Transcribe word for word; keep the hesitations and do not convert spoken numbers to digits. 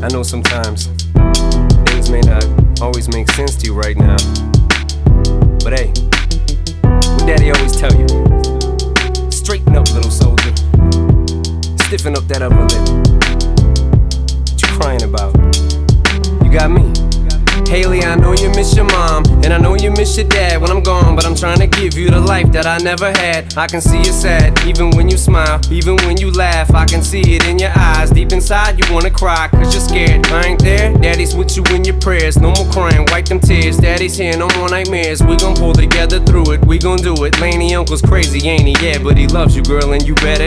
I know sometimes things may not always make sense to you right now, but hey, what Daddy always tell you: straighten up, little soldier. Stiffen up that upper lip. What you crying about? You got me. Haley, I know you miss your mom, and I know you miss your dad when I'm gone, but I'm trying to give you the life that I never had. I can see you sad, even when you smile, even when you laugh. I can see it in your eyes, deep inside you wanna cry, cause you're scared. I ain't there, Daddy's with you in your prayers. No more crying, wipe them tears. Daddy's here, no more nightmares. We gon' pull together through it, we gon' do it. Laney Uncle's crazy, ain't he? Yeah, but he loves you, girl, and you better